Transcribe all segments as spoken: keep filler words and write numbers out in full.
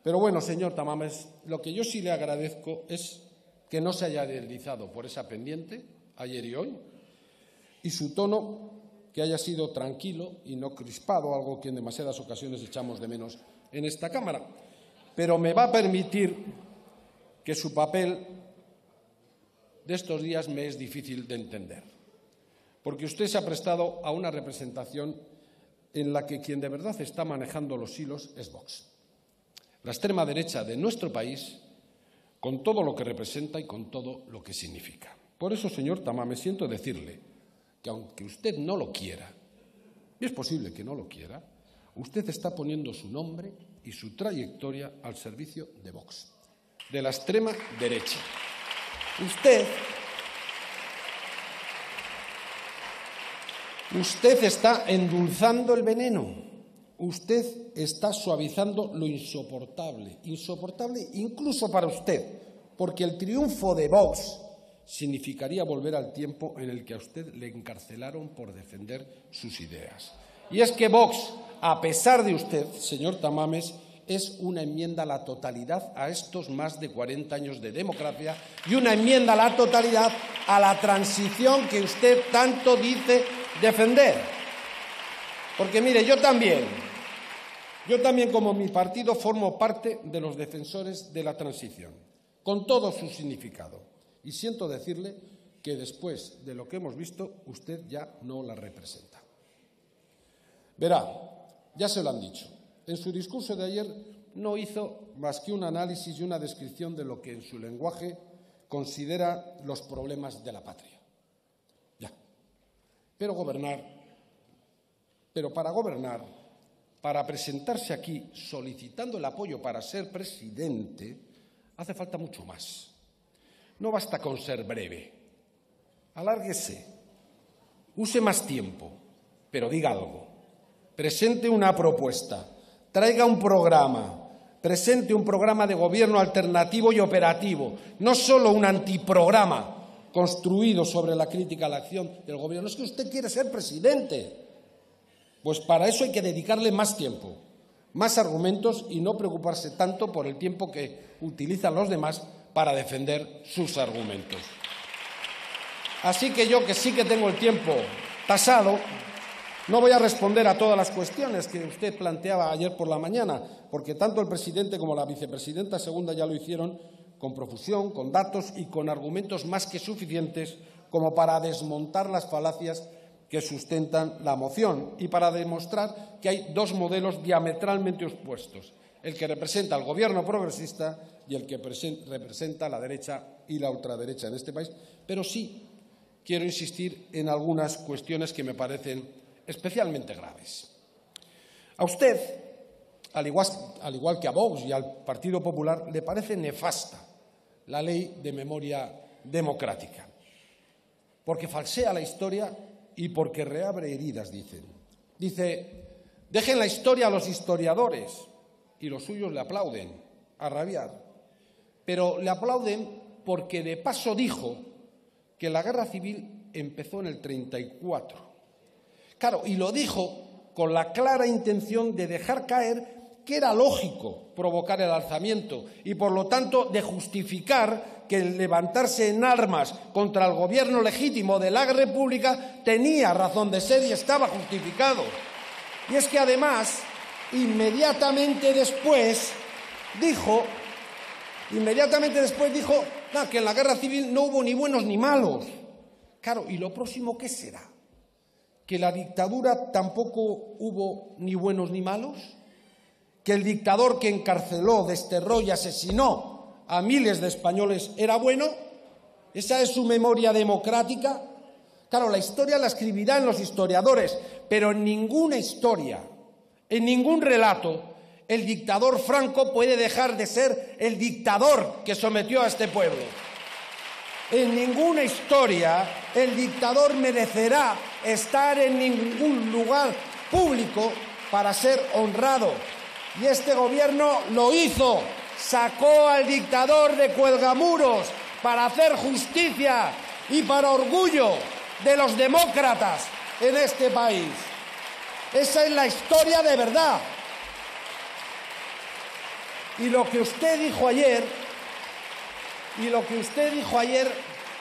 Pero bueno, señor Tamames, lo que yo sí le agradezco es que no se haya deslizado por esa pendiente ayer y hoy, y su tono que haya sido tranquilo y no crispado, algo que en demasiadas ocasiones echamos de menos en esta Cámara. Pero me va a permitir que su papel de estos días me es difícil de entender, porque usted se ha prestado a una representación en la que quien de verdad está manejando los hilos es Vox, la extrema derecha de nuestro país, con todo lo que representa y con todo lo que significa. Por eso, señor Tamames, siento decirle que aunque usted no lo quiera, y es posible que no lo quiera, usted está poniendo su nombre y su trayectoria al servicio de Vox, de la extrema derecha. Usted, usted está endulzando el veneno. Usted está suavizando lo insoportable, insoportable incluso para usted, porque el triunfo de Vox significaría volver al tiempo en el que a usted le encarcelaron por defender sus ideas. Y es que Vox, a pesar de usted, señor Tamames, es una enmienda a la totalidad a estos más de cuarenta años de democracia y una enmienda a la totalidad a la transición que usted tanto dice defender. Porque, mire, yo también, yo también como mi partido formo parte de los defensores de la transición, con todo su significado. Y siento decirle que después de lo que hemos visto, usted ya no la representa. Verá, ya se lo han dicho. En su discurso de ayer no hizo más que un análisis y una descripción de lo que en su lenguaje considera los problemas de la patria. Ya. Pero gobernar, pero para gobernar, para presentarse aquí solicitando el apoyo para ser presidente, hace falta mucho más. No basta con ser breve. Alárguese, use más tiempo, pero diga algo. Presente una propuesta. Traiga un programa, presente un programa de gobierno alternativo y operativo, no solo un antiprograma construido sobre la crítica a la acción del gobierno. Es que usted quiere ser presidente. Pues para eso hay que dedicarle más tiempo, más argumentos y no preocuparse tanto por el tiempo que utilizan los demás para defender sus argumentos. Así que yo, que sí que tengo el tiempo tasado, no voy a responder a todas las cuestiones que usted planteaba ayer por la mañana, porque tanto el presidente como la vicepresidenta segunda ya lo hicieron con profusión, con datos y con argumentos más que suficientes como para desmontar las falacias que sustentan la moción y para demostrar que hay dos modelos diametralmente opuestos, el que representa al gobierno progresista y el que representa la derecha y la ultraderecha en este país. Pero sí quiero insistir en algunas cuestiones que me parecen especialmente graves. A usted, al igual, al igual que a Vox y al Partido Popular, le parece nefasta la ley de memoria democrática, porque falsea la historia y porque reabre heridas, dicen. Dice, dejen la historia a los historiadores, y los suyos le aplauden, a rabiar. Pero le aplauden porque de paso dijo que la guerra civil empezó en el treinta y cuatro. Claro, y lo dijo con la clara intención de dejar caer que era lógico provocar el alzamiento y, por lo tanto, de justificar que el levantarse en armas contra el gobierno legítimo de la República tenía razón de ser y estaba justificado. Y es que, además, inmediatamente después dijo, inmediatamente después dijo nah, que en la guerra civil no hubo ni buenos ni malos. Claro, ¿y lo próximo qué será? ¿Que la dictadura tampoco hubo ni buenos ni malos? ¿Que el dictador que encarceló, desterró y asesinó a miles de españoles era bueno? ¿Esa es su memoria democrática? Claro, la historia la escribirán los historiadores, pero en ninguna historia, en ningún relato, el dictador Franco puede dejar de ser el dictador que sometió a este pueblo. En ninguna historia el dictador merecerá estar en ningún lugar público para ser honrado. Y este gobierno lo hizo, sacó al dictador de Cuelgamuros para hacer justicia y para orgullo de los demócratas en este país. Esa es la historia de verdad. Y lo que usted dijo ayer, y lo que usted dijo ayer,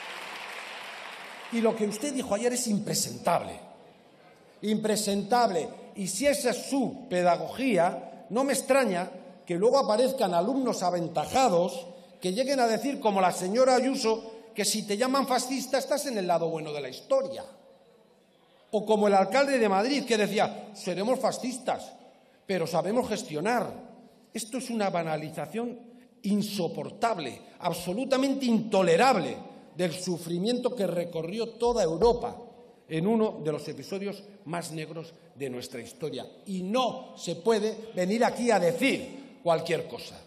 y lo que usted dijo ayer es impresentable. Impresentable. Y si esa es su pedagogía, no me extraña que luego aparezcan alumnos aventajados que lleguen a decir, como la señora Ayuso, que si te llaman fascista estás en el lado bueno de la historia. O como el alcalde de Madrid, que decía, seremos fascistas, pero sabemos gestionar. Esto es una banalización insoportable, absolutamente intolerable del sufrimiento que recorrió toda Europa en uno de los episodios más negros de nuestra historia. Y no se puede venir aquí a decir cualquier cosa.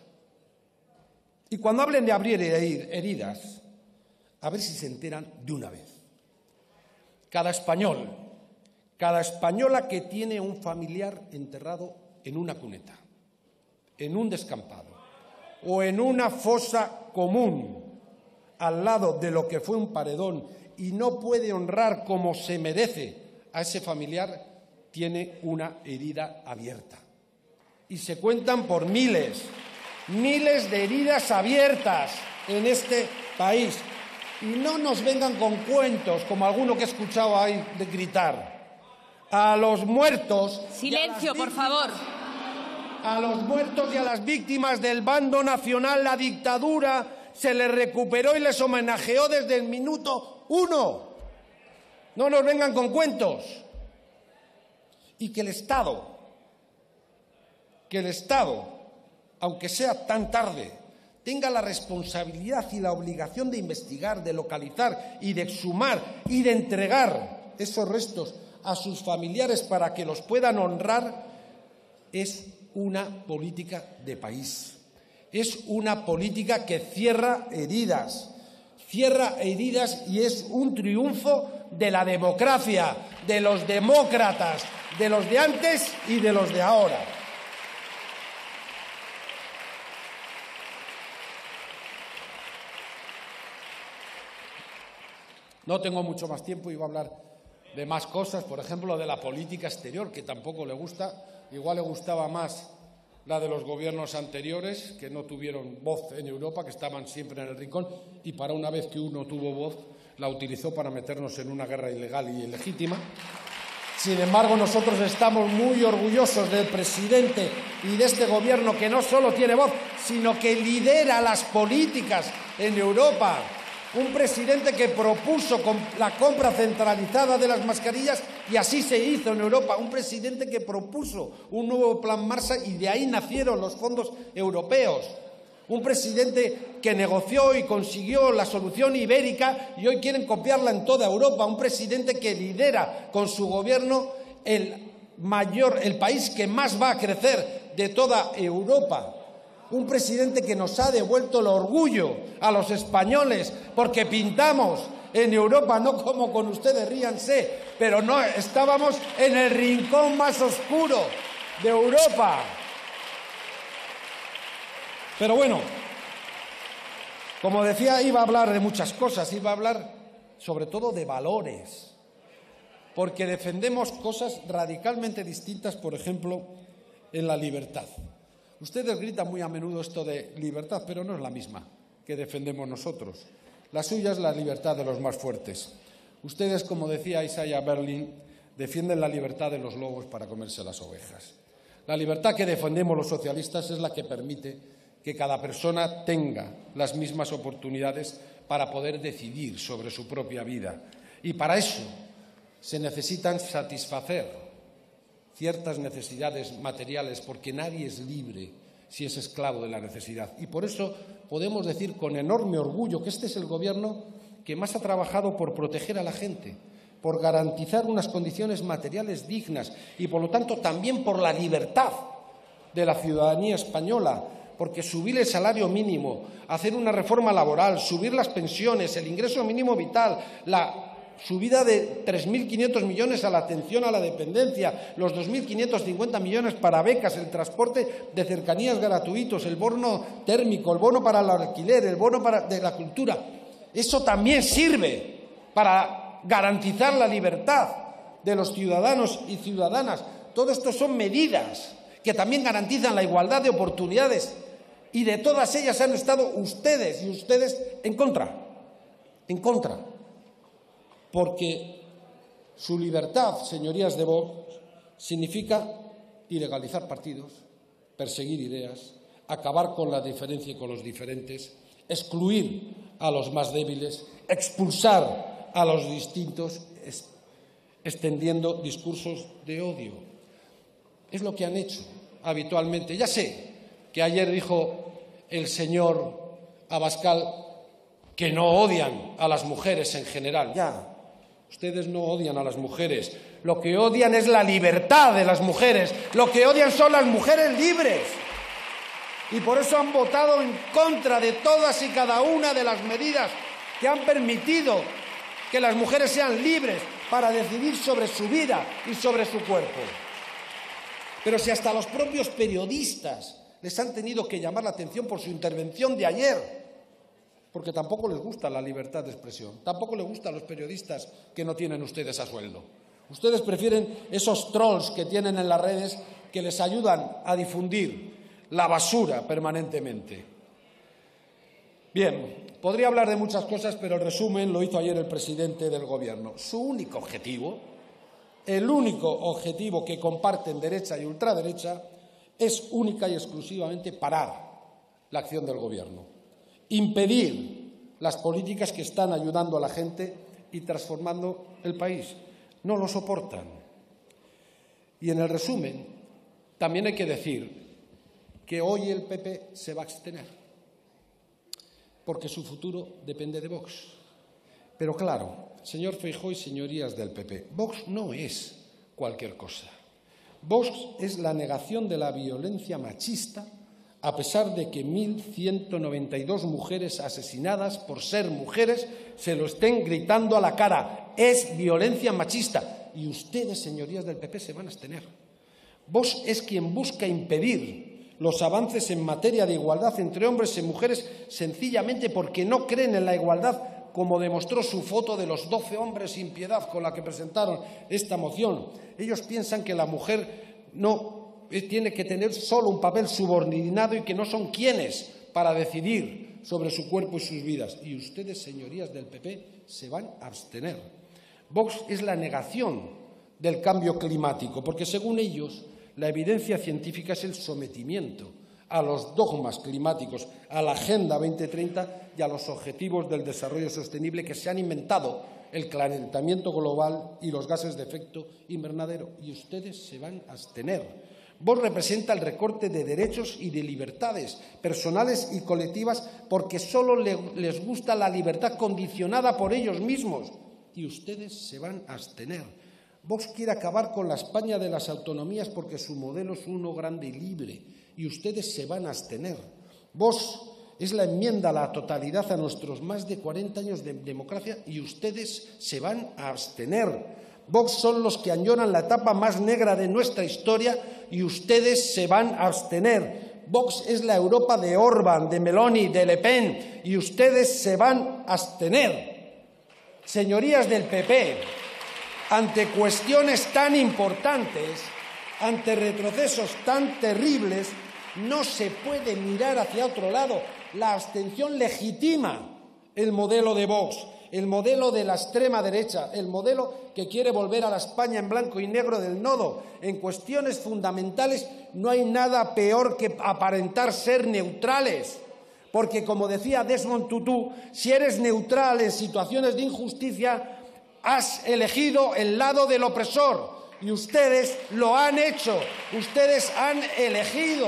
Y cuando hablen de abrir heridas, a ver si se enteran de una vez. Cada español, cada española que tiene un familiar enterrado en una cuneta, en un descampado o en una fosa común al lado de lo que fue un paredón y no puede honrar como se merece a ese familiar, tiene una herida abierta. Y se cuentan por miles, miles de heridas abiertas en este país. Y no nos vengan con cuentos, como alguno que he escuchado ahí de gritar. A los muertos... Silencio, por favor. A los muertos y a las víctimas del bando nacional, la dictadura se les recuperó y les homenajeó desde el minuto uno. No nos vengan con cuentos. Y que el Estado, que el Estado, aunque sea tan tarde, tenga la responsabilidad y la obligación de investigar, de localizar y de exhumar y de entregar esos restos a sus familiares para que los puedan honrar, es una política de país. Es una política que cierra heridas, cierra heridas y es un triunfo de la democracia, de los demócratas, de los de antes y de los de ahora. No tengo mucho más tiempo, iba a hablar de más cosas, por ejemplo, de la política exterior, que tampoco le gusta. Igual le gustaba más la de los gobiernos anteriores, que no tuvieron voz en Europa, que estaban siempre en el rincón, y para una vez que uno tuvo voz, la utilizó para meternos en una guerra ilegal y ilegítima. Sin embargo, nosotros estamos muy orgullosos del presidente y de este gobierno que no solo tiene voz, sino que lidera las políticas en Europa. Un presidente que propuso la compra centralizada de las mascarillas y así se hizo en Europa. Un presidente que propuso un nuevo plan Marshall y de ahí nacieron los fondos europeos. Un presidente que negoció y consiguió la solución ibérica y hoy quieren copiarla en toda Europa. Un presidente que lidera con su gobierno el mayor, el país que más va a crecer de toda Europa. Un presidente que nos ha devuelto el orgullo a los españoles porque pintamos en Europa, no como con ustedes, ríanse, pero no, estábamos en el rincón más oscuro de Europa. Pero bueno, como decía, iba a hablar de muchas cosas, iba a hablar sobre todo de valores, porque defendemos cosas radicalmente distintas, por ejemplo, en la libertad. Ustedes gritan muy a menudo esto de libertad, pero no es la misma que defendemos nosotros. La suya es la libertad de los más fuertes. Ustedes, como decía Isaiah Berlin, defienden la libertad de los lobos para comerse las ovejas. La libertad que defendemos los socialistas es la que permite que cada persona tenga las mismas oportunidades para poder decidir sobre su propia vida. Y para eso se necesitan satisfacer ciertas necesidades materiales, porque nadie es libre si es esclavo de la necesidad. Y por eso podemos decir con enorme orgullo que este es el gobierno que más ha trabajado por proteger a la gente, por garantizar unas condiciones materiales dignas y, por lo tanto, también por la libertad de la ciudadanía española, porque subir el salario mínimo, hacer una reforma laboral, subir las pensiones, el ingreso mínimo vital, la subida de tres mil quinientos millones a la atención a la dependencia, los dos mil quinientos cincuenta millones para becas, el transporte de cercanías gratuitos, el bono térmico, el bono para el alquiler, el bono para, de la cultura. Eso también sirve para garantizar la libertad de los ciudadanos y ciudadanas. Todo esto son medidas que también garantizan la igualdad de oportunidades Y de todas ellas han estado ustedes y ustedes en contra, en contra. Porque su libertad, señorías de Vox, significa ilegalizar partidos, perseguir ideas, acabar con la diferencia y con los diferentes, excluir a los más débiles, expulsar a los distintos, extendiendo discursos de odio. Es lo que han hecho habitualmente. Ya sé que ayer dijo el señor Abascal que no odian a las mujeres en general. Ya, ustedes no odian a las mujeres. Lo que odian es la libertad de las mujeres. Lo que odian son las mujeres libres. Y por eso han votado en contra de todas y cada una de las medidas que han permitido que las mujeres sean libres para decidir sobre su vida y sobre su cuerpo. Pero si hasta los propios periodistas les han tenido que llamar la atención por su intervención de ayer, porque tampoco les gusta la libertad de expresión, tampoco les gusta a los periodistas que no tienen ustedes a sueldo. Ustedes prefieren esos trolls que tienen en las redes que les ayudan a difundir la basura permanentemente. Bien, podría hablar de muchas cosas, pero el resumen lo hizo ayer el presidente del Gobierno. Su único objetivo, el único objetivo que comparten derecha y ultraderecha, es única y exclusivamente parar la acción del Gobierno, impedir las políticas que están ayudando a la gente y transformando el país. No lo soportan. Y en el resumen, también hay que decir que hoy el P P se va a abstener, porque su futuro depende de Vox. Pero claro, señor Feijóo y señorías del P P, Vox no es cualquier cosa. Vox es la negación de la violencia machista, a pesar de que mil ciento noventa y dos mujeres asesinadas por ser mujeres se lo estén gritando a la cara. Es violencia machista. Y ustedes, señorías del P P, se van a abstener. Vox es quien busca impedir los avances en materia de igualdad entre hombres y mujeres sencillamente porque no creen en la igualdad, como demostró su foto de los doce hombres sin piedad con la que presentaron esta moción. Ellos piensan que la mujer no tiene que tener solo un papel subordinado y que no son quienes para decidir sobre su cuerpo y sus vidas. Y ustedes, señorías del P P, se van a abstener. Vox es la negación del cambio climático, porque según ellos, la evidencia científica es el sometimiento a los dogmas climáticos, a la Agenda veinte treinta y a los objetivos del desarrollo sostenible que se han inventado el calentamiento global y los gases de efecto invernadero. Y ustedes se van a abstener. Vox representa el recorte de derechos y de libertades personales y colectivas porque solo le, les gusta la libertad condicionada por ellos mismos. Y ustedes se van a abstener. Vox quiere acabar con la España de las autonomías porque su modelo es uno grande y libre. Y ustedes se van a abstener. Vox es la enmienda a la totalidad a nuestros más de cuarenta años de democracia y ustedes se van a abstener. Vox son los que añoran la etapa más negra de nuestra historia y ustedes se van a abstener. Vox es la Europa de Orbán, de Meloni, de Le Pen y ustedes se van a abstener. Señorías del P P, ante cuestiones tan importantes, ante retrocesos tan terribles, no se puede mirar hacia otro lado. La abstención legitima el modelo de Vox, el modelo de la extrema derecha, el modelo que quiere volver a la España en blanco y negro del nodo. En cuestiones fundamentales no hay nada peor que aparentar ser neutrales, porque, como decía Desmond Tutu, si eres neutral en situaciones de injusticia, has elegido el lado del opresor. Y ustedes lo han hecho, ustedes han elegido,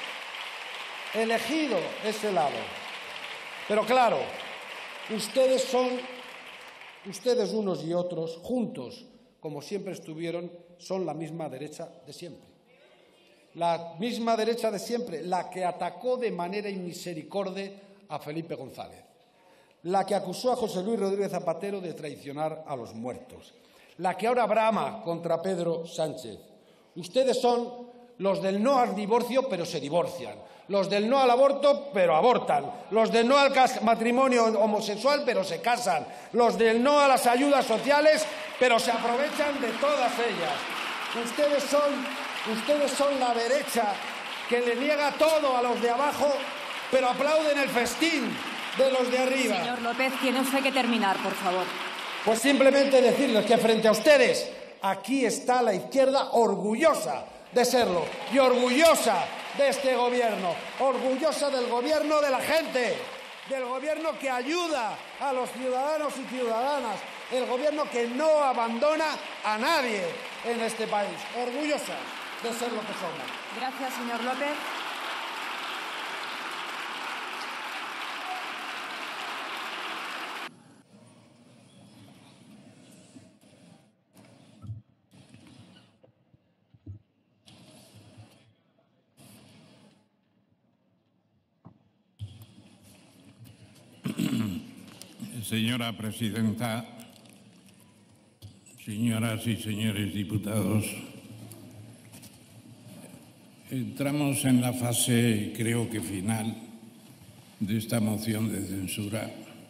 elegido ese lado. Pero claro, ustedes son, ustedes unos y otros, juntos, como siempre estuvieron, son la misma derecha de siempre. La misma derecha de siempre, la que atacó de manera inmisericordia a Felipe González, la que acusó a José Luis Rodríguez Zapatero de traicionar a los muertos, la que ahora brama contra Pedro Sánchez. Ustedes son los del no al divorcio, pero se divorcian. Los del no al aborto, pero abortan. Los del no al matrimonio homosexual, pero se casan. Los del no a las ayudas sociales, pero se aprovechan de todas ellas. Ustedes son, ustedes son la derecha que le niega todo a los de abajo pero aplauden el festín de los de arriba. Señor López, tiene usted que terminar, por favor. Pues simplemente decirles que frente a ustedes, aquí está la izquierda orgullosa de serlo y orgullosa de este gobierno, orgullosa del gobierno de la gente, del gobierno que ayuda a los ciudadanos y ciudadanas, el gobierno que no abandona a nadie en este país, orgullosa de ser lo que somos. Gracias, señor López. Señora presidenta, señoras y señores diputados, entramos en la fase, creo que final, de esta moción de censura,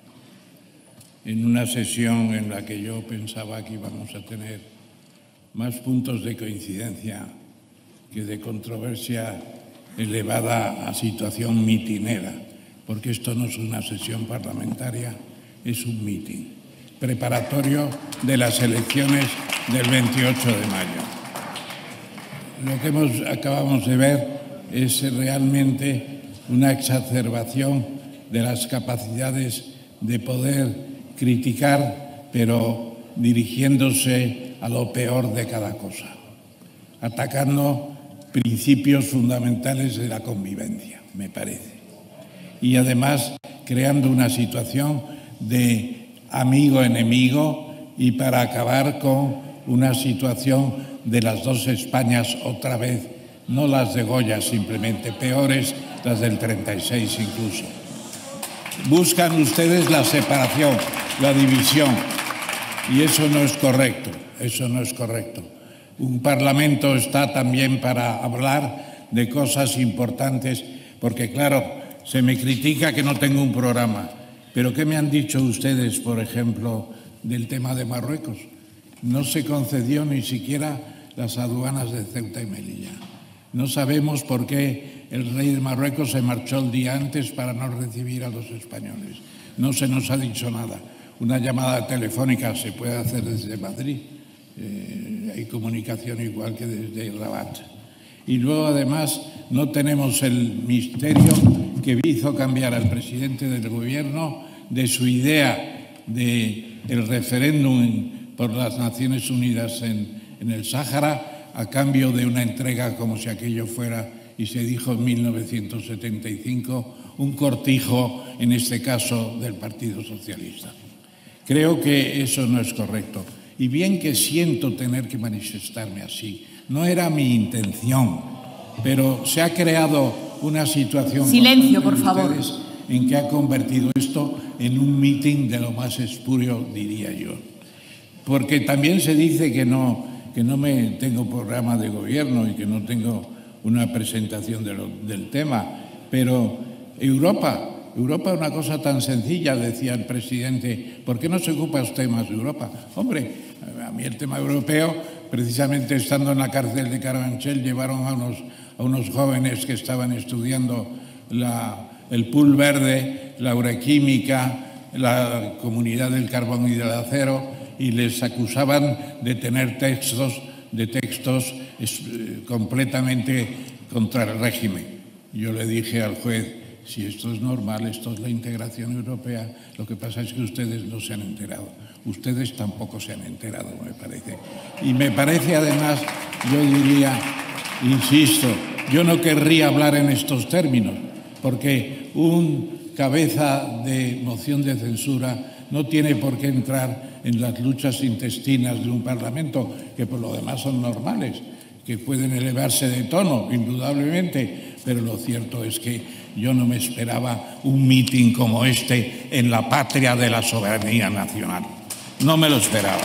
en una sesión en la que yo pensaba que íbamos a tener más puntos de coincidencia que de controversia elevada a situación mitinera, porque esto no es una sesión parlamentaria, es un mitin preparatorio de las elecciones del veintiocho de mayo. Lo que hemos, acabamos de ver es realmente una exacerbación de las capacidades de poder criticar, pero dirigiéndose a lo peor de cada cosa, atacando principios fundamentales de la convivencia, me parece, y además creando una situación de amigo-enemigo y para acabar con una situación de las dos Españas otra vez, no las de Goya simplemente, peores, las del treinta y seis incluso. Buscan ustedes la separación, la división, y eso no es correcto, eso no es correcto. Un Parlamento está también para hablar de cosas importantes, porque claro, se me critica que no tengo un programa. Pero ¿qué me han dicho ustedes, por ejemplo, del tema de Marruecos? No se concedió ni siquiera las aduanas de Ceuta y Melilla. No sabemos por qué el rey de Marruecos se marchó el día antes para no recibir a los españoles. No se nos ha dicho nada. Una llamada telefónica se puede hacer desde Madrid. Eh, hay comunicación igual que desde Rabat. Y luego, además, no tenemos el misterio que hizo cambiar al presidente del gobierno de su idea del referéndum por las Naciones Unidas en, en el Sáhara a cambio de una entrega como si aquello fuera, y se dijo en mil novecientos setenta y cinco, un cortijo, en este caso, del Partido Socialista. Creo que eso no es correcto. Y bien que siento tener que manifestarme así, no era mi intención, pero se ha creado una situación... Silencio, por favor. En que ha convertido esto en un mitin de lo más espurio, diría yo. Porque también se dice que no, que no me tengo programa de gobierno y que no tengo una presentación de lo, del tema, pero Europa... Europa es una cosa tan sencilla, decía el presidente. ¿Por qué no se ocupa usted más de Europa? Hombre, a mí el tema europeo, precisamente estando en la cárcel de Carabanchel, llevaron a unos, a unos jóvenes que estaban estudiando la, el pool verde, la urequímica, la comunidad del carbón y del acero, y les acusaban de tener textos, de textos eh, completamente contra el régimen. Yo le dije al juez, si esto es normal, esto es la integración europea, lo que pasa es que ustedes no se han enterado. Ustedes tampoco se han enterado, me parece. Y me parece, además, yo diría, insisto, yo no querría hablar en estos términos, porque un cabeza de moción de censura no tiene por qué entrar en las luchas intestinas de un Parlamento, que por lo demás son normales, que pueden elevarse de tono, indudablemente, pero lo cierto es que yo no me esperaba un mitin como este en la patria de la soberanía nacional. No me lo esperaba.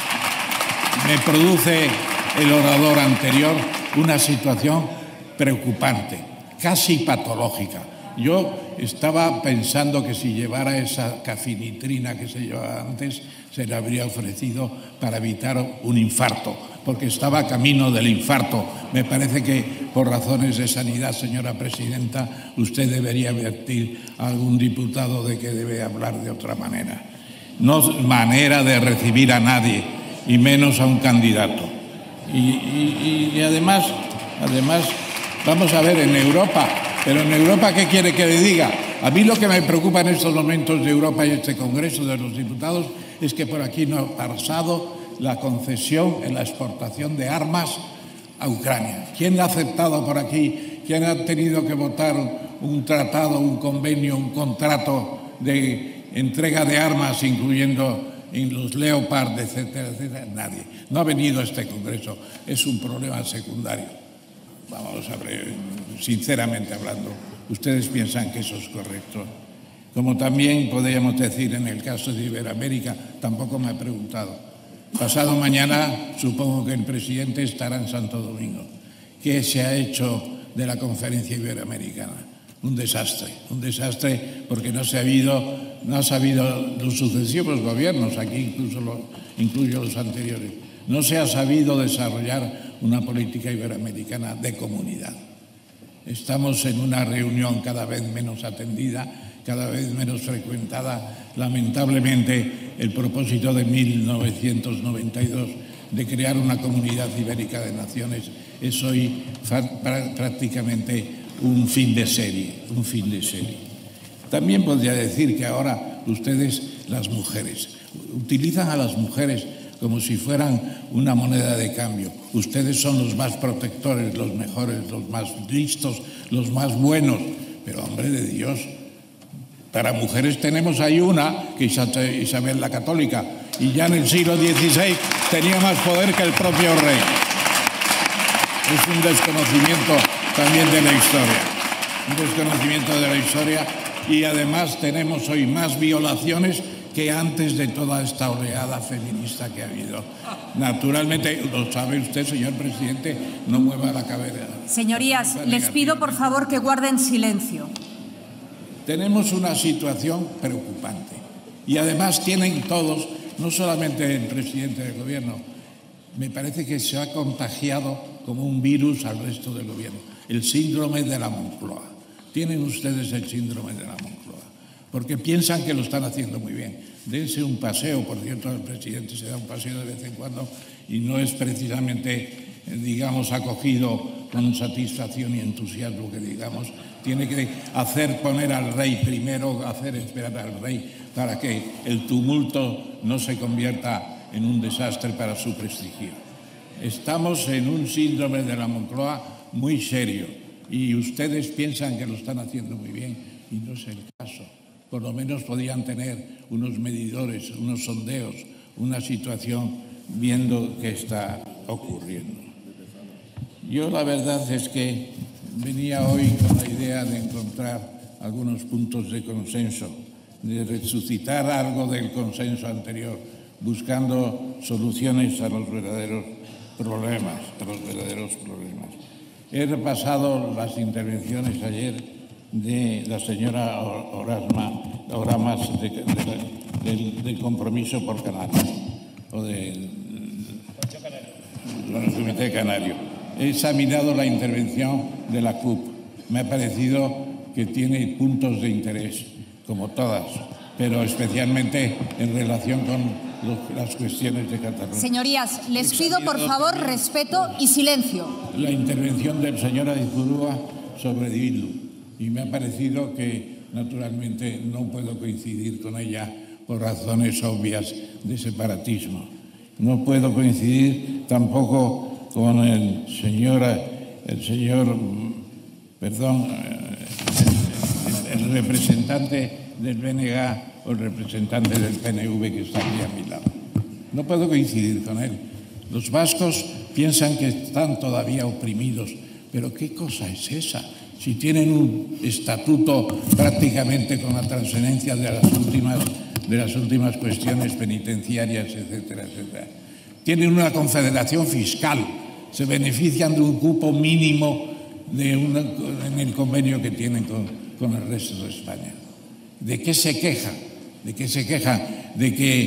Me produce el orador anterior una situación preocupante, casi patológica. Yo estaba pensando que si llevara esa cafinitrina que se llevaba antes, se le habría ofrecido para evitar un infarto, porque estaba camino del infarto. Me parece que por razones de sanidad, señora presidenta, usted debería advertir a algún diputado de que debe hablar de otra manera. No manera de recibir a nadie, y menos a un candidato. Y, y, y además, además, vamos a ver, en Europa, pero en Europa, ¿qué quiere que le diga? A mí lo que me preocupa en estos momentos de Europa y este Congreso de los Diputados es que por aquí no ha pasado la concesión en la exportación de armas a Ucrania. ¿Quién ha aceptado por aquí? ¿Quién ha tenido que votar un tratado, un convenio, un contrato de entrega de armas, incluyendo en los Leopard, etcétera, etcétera? Nadie. No ha venido a este Congreso. Es un problema secundario. Vamos a ver, sinceramente hablando, ¿ustedes piensan que eso es correcto? Como también podríamos decir en el caso de Iberoamérica, tampoco me ha preguntado. Pasado mañana supongo que el presidente estará en Santo Domingo. ¿Qué se ha hecho de la conferencia iberoamericana? Un desastre, un desastre porque no se ha habido, no ha sabido los sucesivos gobiernos, aquí incluso lo, incluyo los anteriores, no se ha sabido desarrollar una política iberoamericana de comunidad. Estamos en una reunión cada vez menos atendida, cada vez menos frecuentada. Lamentablemente, el propósito de mil novecientos noventa y dos de crear una comunidad ibérica de naciones es hoy prácticamente un fin de serie, un fin de serie. También podría decir que ahora ustedes, las mujeres, utilizan a las mujeres como si fueran una moneda de cambio. Ustedes son los más protectores, los mejores, los más listos, los más buenos. Pero, hombre de Dios, para mujeres tenemos ahí una, que es Isabel la Católica, y ya en el siglo dieciséis tenía más poder que el propio rey. Es un desconocimiento también de la historia, un desconocimiento de la historia, y además tenemos hoy más violaciones que antes de toda esta oleada feminista que ha habido. Naturalmente, lo sabe usted, señor presidente, no mueva la cabeza. Señorías, les pido por favor que guarden silencio. Tenemos una situación preocupante y además tienen todos, no solamente el presidente del gobierno, me parece que se ha contagiado como un virus al resto del gobierno, el síndrome de la Moncloa. Tienen ustedes el síndrome de la Moncloa, porque piensan que lo están haciendo muy bien. Dense un paseo, por cierto, el presidente se da un paseo de vez en cuando y no es precisamente, digamos, acogido con satisfacción y entusiasmo, que digamos, tiene que hacer poner al rey primero, hacer esperar al rey para que el tumulto no se convierta en un desastre para su prestigio. Estamos en un síndrome de la Moncloa muy serio y ustedes piensan que lo están haciendo muy bien y no es el caso. Por lo menos podían tener unos medidores, unos sondeos, una situación viendo qué está ocurriendo. Yo la verdad es que venía hoy con la idea de encontrar algunos puntos de consenso, de resucitar algo del consenso anterior, buscando soluciones a los verdaderos problemas, a los verdaderos problemas. He repasado las intervenciones ayer de la señora Orasma, Oramas de, de, de, del compromiso por Canarias, o del, del Comité Canario. He examinado la intervención de la C U P. Me ha parecido que tiene puntos de interés, como todas, pero especialmente en relación con los, las cuestiones de Cataluña. Señorías, les pido por favor respeto y silencio. La intervención del señor Aizpurúa sobre Bildu, y me ha parecido que naturalmente no puedo coincidir con ella por razones obvias de separatismo. No puedo coincidir tampoco con el señor, el señor, perdón, el, el representante del B N G o el representante del P N V que está aquí a mi lado. No puedo coincidir con él. Los vascos piensan que están todavía oprimidos, pero ¿qué cosa es esa? Si tienen un estatuto prácticamente con la trascendencia de las últimas, de las últimas cuestiones penitenciarias, etcétera, etcétera. Tienen una confederación fiscal, se benefician de un cupo mínimo de una, en el convenio que tienen con, con el resto de España. ¿De qué se quejan? ¿De qué se quejan? De que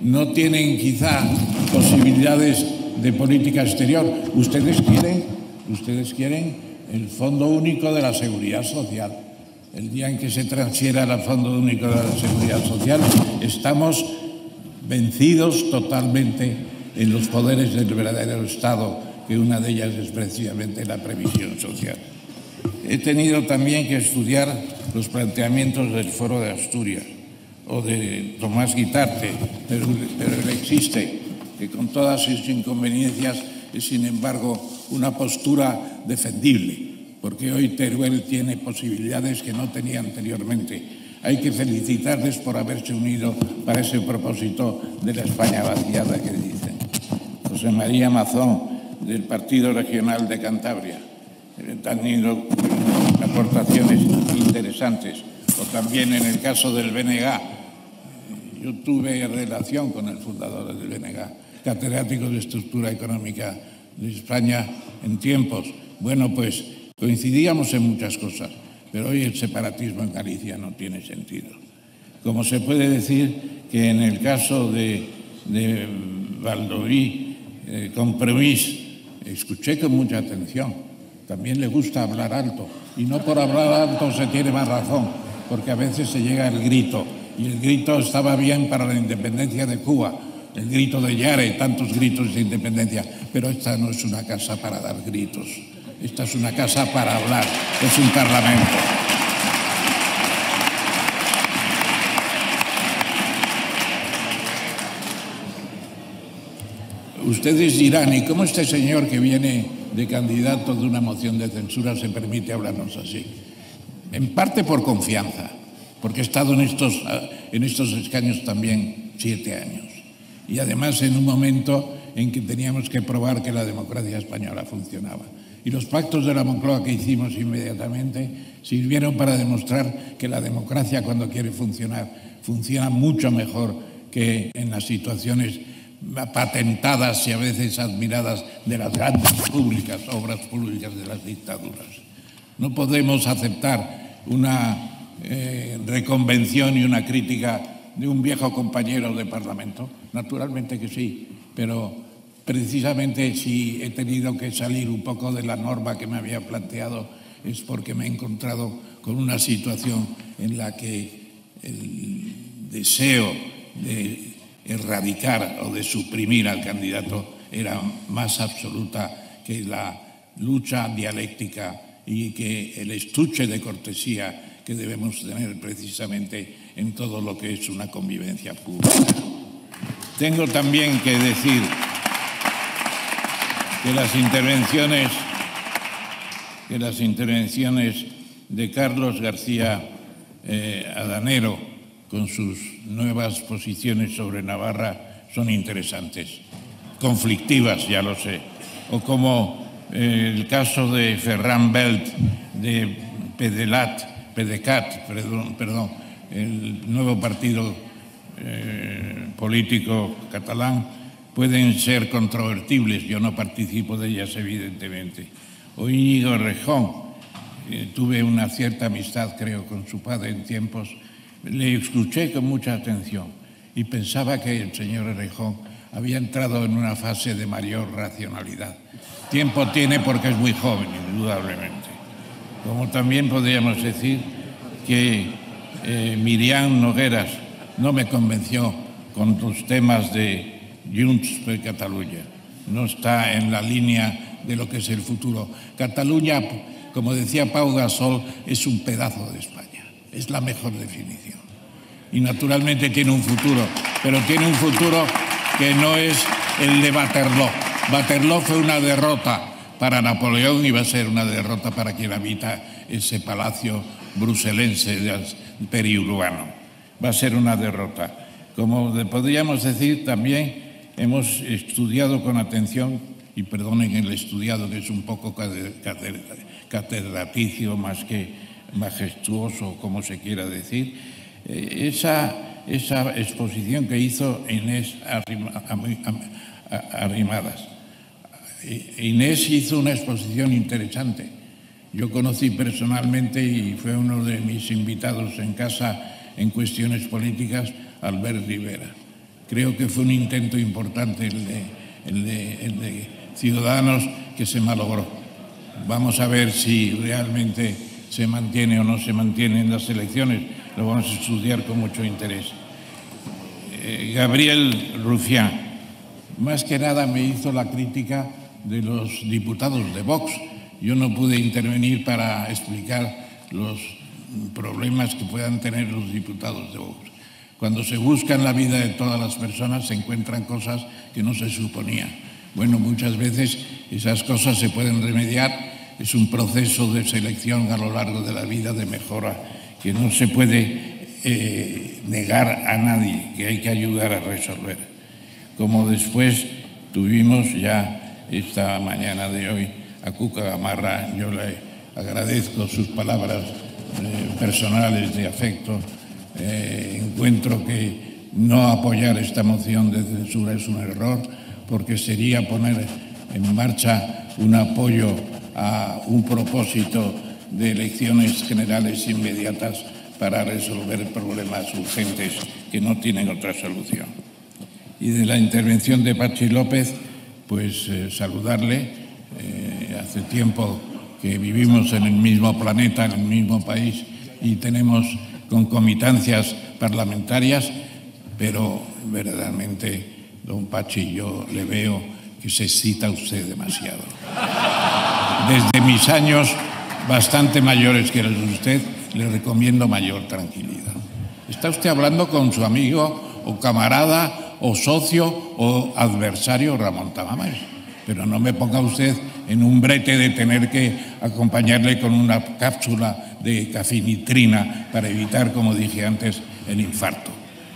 no tienen quizá posibilidades de política exterior. Ustedes quieren, ustedes quieren el Fondo Único de la Seguridad Social. El día en que se transfiera al Fondo Único de la Seguridad Social, estamos vencidos totalmente en los poderes del verdadero Estado, que una de ellas es precisamente la previsión social. He tenido también que estudiar los planteamientos del Foro de Asturias o de Tomás Guitarte, pero, pero él existe, que con todas sus inconveniencias es, sin embargo, una postura defendible, porque hoy Teruel tiene posibilidades que no tenía anteriormente. Hay que felicitarles por haberse unido para ese propósito de la España vaciada que dicen. José María Mazón, del Partido Regional de Cantabria, han tenido aportaciones interesantes. O también en el caso del B N G. Yo tuve relación con el fundador del B N G, catedrático de Estructura Económica de España en tiempos. Bueno, pues coincidíamos en muchas cosas, pero hoy el separatismo en Galicia no tiene sentido. Como se puede decir que en el caso de, de Valdoví, eh, Compromís, escuché con mucha atención. También le gusta hablar alto, y no por hablar alto se tiene más razón, porque a veces se llega el grito, y el grito estaba bien para la independencia de Cuba, el grito de Yare, tantos gritos de independencia, pero esta no es una casa para dar gritos, esta es una casa para hablar, es un parlamento. Ustedes dirán, ¿y cómo este señor que viene de candidato de una moción de censura se permite hablarnos así? En parte por confianza, porque he estado en estos, en estos escaños también siete años. Y además en un momento en que teníamos que probar que la democracia española funcionaba. Y los pactos de la Moncloa que hicimos inmediatamente sirvieron para demostrar que la democracia, cuando quiere funcionar, funciona mucho mejor que en las situaciones patentadas y a veces admiradas de las grandes públicas, obras públicas de las dictaduras. No podemos aceptar una eh, reconvención y una crítica de un viejo compañero de Parlamento. Naturalmente que sí, pero precisamente si he tenido que salir un poco de la norma que me había planteado es porque me he encontrado con una situación en la que el deseo de erradicar o de suprimir al candidato era más absoluta que la lucha dialéctica y que el estuche de cortesía que debemos tener precisamente en todo lo que es una convivencia pública. Tengo también que decir que las intervenciones, que las intervenciones de Carlos García eh, Adanero con sus nuevas posiciones sobre Navarra son interesantes, conflictivas, ya lo sé, o como eh, el caso de Ferran Belt de Pedelat, Pedecat, perdón, perdón, el nuevo partido eh, político catalán, pueden ser controvertibles, yo no participo de ellas evidentemente. O Íñigo Errejón, eh, tuve una cierta amistad creo con su padre en tiempos, le escuché con mucha atención y pensaba que el señor Errejón había entrado en una fase de mayor racionalidad. Tiempo tiene porque es muy joven, indudablemente. Como también podríamos decir que eh, Miriam Nogueras no me convenció con los temas de Junts per Catalunya. No está en la línea de lo que es el futuro. Cataluña, como decía Pau Gasol, es un pedazo de España. Es la mejor definición. Y naturalmente tiene un futuro, pero tiene un futuro que no es el de Waterloo. Waterloo fue una derrota para Napoleón y va a ser una derrota para quien habita ese palacio bruselense periurbano. Va a ser una derrota. Como podríamos decir, también hemos estudiado con atención, y perdonen el estudiado que es un poco catedraticio más que majestuoso, como se quiera decir, eh, esa, esa exposición que hizo Inés Arrimadas. Inés hizo una exposición interesante. Yo conocí personalmente y fue uno de mis invitados en casa en cuestiones políticas, Albert Rivera. Creo que fue un intento importante el de, el de, el de Ciudadanos que se malogró. Vamos a ver si realmente se mantiene o no se mantiene en las elecciones. Lo vamos a estudiar con mucho interés. Eh, Gabriel Rufián, más que nada me hizo la crítica de los diputados de Vox. Yo no pude intervenir para explicar los problemas que puedan tener los diputados de Vox. Cuando se busca en la vida de todas las personas se encuentran cosas que no se suponían. Bueno, muchas veces esas cosas se pueden remediar. Es un proceso de selección a lo largo de la vida, de mejora, que no se puede eh, negar a nadie, que hay que ayudar a resolver. Como después tuvimos ya esta mañana de hoy a Cuca Gamarra, yo le agradezco sus palabras eh, personales de afecto. Eh, encuentro que no apoyar esta moción de censura es un error, porque sería poner en marcha un apoyo a un propósito de elecciones generales inmediatas para resolver problemas urgentes que no tienen otra solución. Y de la intervención de Patxi López, pues eh, saludarle. Eh, hace tiempo que vivimos en el mismo planeta, en el mismo país, y tenemos concomitancias parlamentarias, pero verdaderamente, don Patxi, yo le veo que se excita usted demasiado. Desde mis años bastante mayores que los de usted, le recomiendo mayor tranquilidad. Está usted hablando con su amigo o camarada o socio o adversario Ramón Tamames, pero no me ponga usted en un brete de tener que acompañarle con una cápsula de cafinitrina para evitar, como dije antes, el infarto.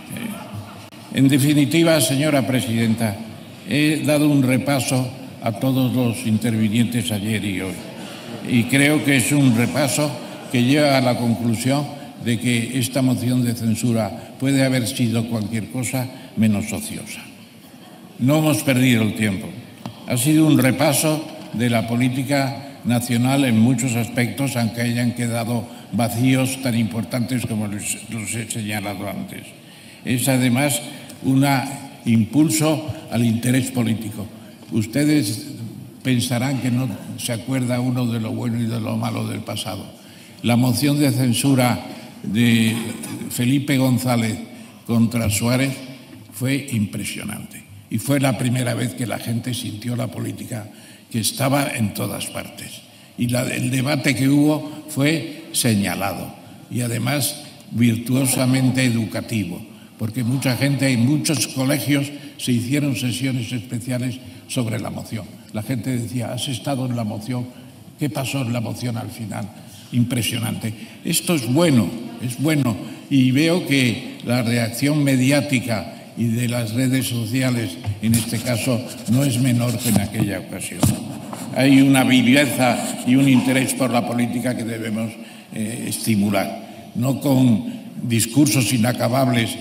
Eh, en definitiva, señora presidenta, he dado un repaso a todos los intervinientes ayer y hoy, y creo que es un repaso que lleva a la conclusión de que esta moción de censura puede haber sido cualquier cosa menos ociosa. No hemos perdido el tiempo. Ha sido un repaso de la política nacional en muchos aspectos, aunque hayan quedado vacíos tan importantes como los, los he señalado antes. Es además un impulso al interés político. Ustedes pensarán que no se acuerda uno de lo bueno y de lo malo del pasado. La moción de censura de Felipe González contra Suárez fue impresionante. Y fue la primera vez que la gente sintió la política, que estaba en todas partes. Y la, el debate que hubo fue señalado y además virtuosamente educativo, porque mucha gente, en muchos colegios se hicieron sesiones especiales sobre la moción. La gente decía, ¿has estado en la moción? ¿Qué pasó en la moción al final? Impresionante. Esto es bueno, es bueno. Y veo que la reacción mediática y de las redes sociales, en este caso, no es menor que en aquella ocasión. Hay una viveza y un interés por la política que debemos eh, estimular, no con discursos inacabables,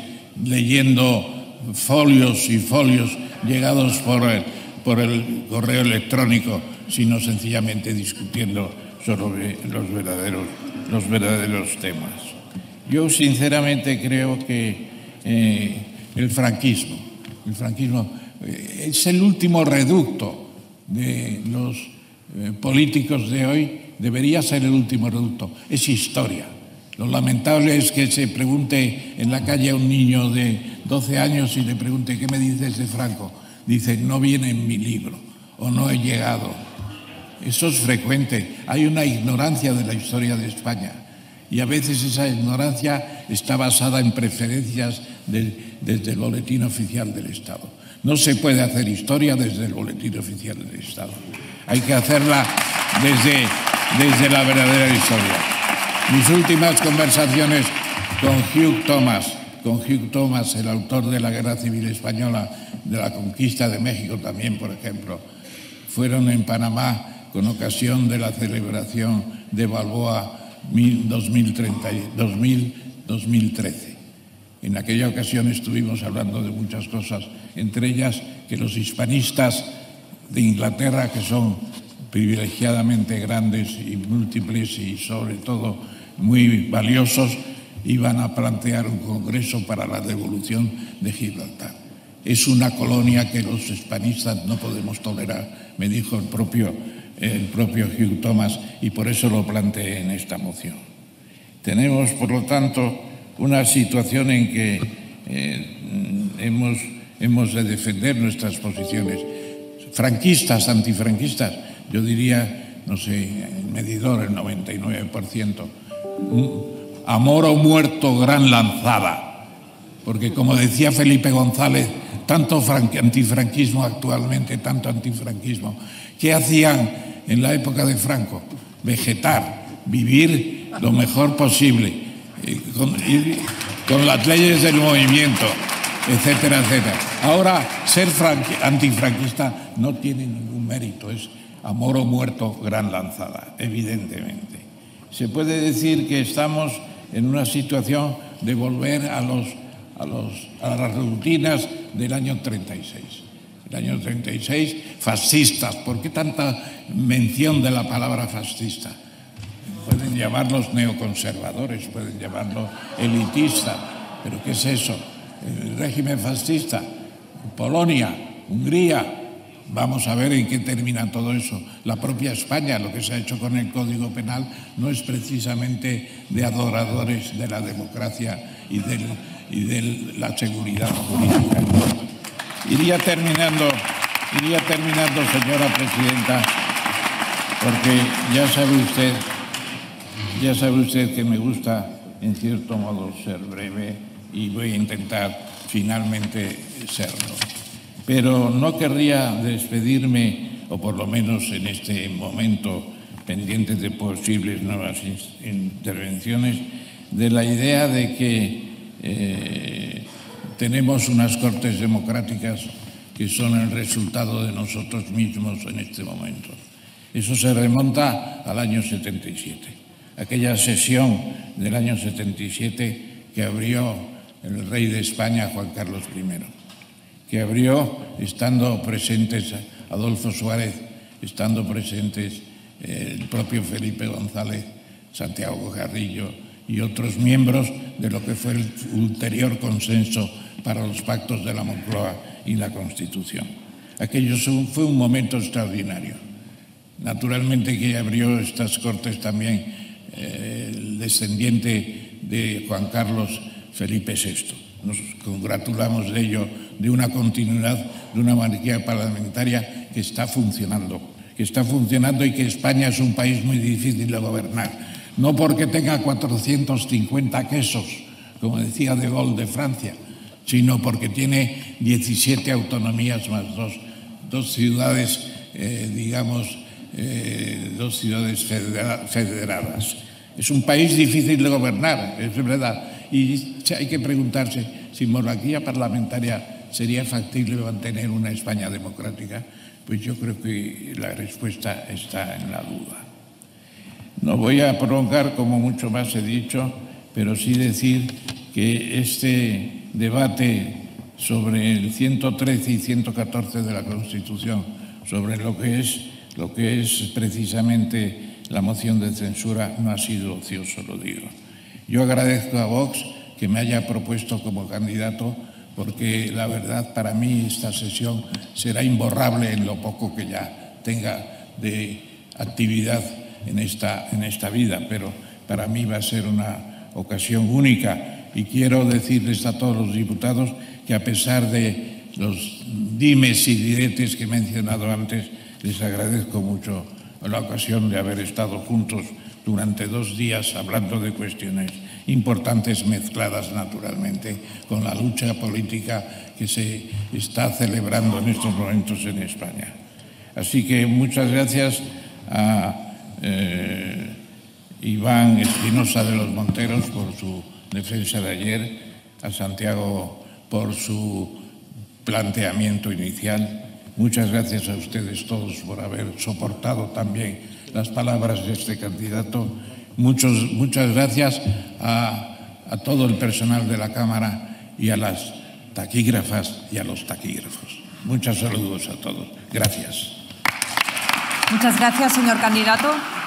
leyendo folios y folios llegados por el, por el correo electrónico, sino sencillamente discutiendo sobre los verdaderos, los verdaderos temas. Yo sinceramente creo que eh, el franquismo, el franquismo eh, es el último reducto de los eh, políticos de hoy, debería ser el último reducto, es historia. Lo lamentable es que se pregunte en la calle a un niño de doce años y le pregunte ¿qué me dices de Franco? Dice, no viene en mi libro o no he llegado. Eso es frecuente. Hay una ignorancia de la historia de España y a veces esa ignorancia está basada en preferencias de, desde el Boletín Oficial del Estado. No se puede hacer historia desde el Boletín Oficial del Estado. Hay que hacerla desde, desde la verdadera historia. Mis últimas conversaciones con Hugh Thomas, con Hugh Thomas, el autor de la Guerra Civil Española, de la conquista de México también, por ejemplo, fueron en Panamá con ocasión de la celebración de Balboa dos mil trece. En aquella ocasión estuvimos hablando de muchas cosas, entre ellas que los hispanistas de Inglaterra, que son privilegiadamente grandes y múltiples y sobre todo muy valiosos, iban a plantear un congreso para la devolución de Gibraltar. es una colonia que los hispanistas no podemos tolerar, me dijo el propio, el propio Hugh Thomas, y por eso lo planteé en esta moción. Tenemos, por lo tanto, una situación en que eh, hemos, hemos de defender nuestras posiciones. Franquistas, antifranquistas, yo diría, no sé, el medidor, el noventa y nueve por ciento. Amor o muerto, gran lanzada. Porque, como decía Felipe González, tanto antifranquismo actualmente, tanto antifranquismo. ¿Qué hacían en la época de Franco? Vegetar, vivir lo mejor posible, eh, con, ir, con las leyes del movimiento, etcétera, etcétera. Ahora, ser antifranquista no tiene ningún mérito, es amor o muerto, gran lanzada, evidentemente. Se puede decir que estamos en una situación de volver a, los, a, los, a las rutinas del año treinta y seis. El año treinta y seis, fascistas. ¿Por qué tanta mención de la palabra fascista? Pueden llamarlos neoconservadores, pueden llamarlos elitistas, pero ¿qué es eso? El régimen fascista, Polonia, Hungría. Vamos a ver en qué termina todo eso. La propia España, lo que se ha hecho con el Código Penal, no es precisamente de adoradores de la democracia y, del, y de la seguridad jurídica. Iría terminando, iría terminando, señora presidenta, porque ya sabe usted, ya sabe usted que me gusta, en cierto modo, ser breve y voy a intentar finalmente serlo. Pero no querría despedirme, o por lo menos en este momento pendiente de posibles nuevas intervenciones, de la idea de que eh, tenemos unas Cortes democráticas que son el resultado de nosotros mismos en este momento. Eso se remonta al año setenta y siete, aquella sesión del año setenta y siete que abrió el rey de España, Juan Carlos primero. Que abrió estando presentes Adolfo Suárez, estando presentes eh, el propio Felipe González, Santiago Carrillo y otros miembros de lo que fue el ulterior consenso para los pactos de la Moncloa y la Constitución. Aquello fue un momento extraordinario. Naturalmente que abrió estas Cortes también eh, el descendiente de Juan Carlos, Felipe sexto. Nos congratulamos de ello, de una continuidad de una monarquía parlamentaria que está funcionando, que está funcionando y que España es un país muy difícil de gobernar. No porque tenga cuatrocientos cincuenta quesos, como decía De Gaulle de Francia, sino porque tiene diecisiete autonomías más dos, dos ciudades, eh, digamos, eh, dos ciudades federa, federadas. Es un país difícil de gobernar, es verdad. Y hay que preguntarse si monarquía parlamentaria sería factible mantener una España democrática. Pues yo creo que la respuesta está en la duda. No voy a prolongar, como mucho más he dicho, pero sí decir que este debate sobre el ciento trece y ciento catorce de la Constitución, sobre lo que es, lo que es precisamente la moción de censura, no ha sido ocioso, lo digo. Yo agradezco a Vox que me haya propuesto como candidato, porque la verdad para mí esta sesión será imborrable en lo poco que ya tenga de actividad en esta, en esta vida, pero para mí va a ser una ocasión única y quiero decirles a todos los diputados que a pesar de los dimes y diretes que he mencionado antes, les agradezco mucho la ocasión de haber estado juntos durante dos días hablando de cuestiones importantes mezcladas naturalmente con la lucha política que se está celebrando en estos momentos en España. Así que muchas gracias a eh, Iván Espinosa de los Monteros por su defensa de ayer, a Santiago por su planteamiento inicial. Muchas gracias a ustedes todos por haber soportado también las palabras de este candidato. Muchos, muchas gracias a, a todo el personal de la Cámara y a las taquígrafas y a los taquígrafos. Muchos saludos a todos. Gracias. Muchas gracias, señor candidato.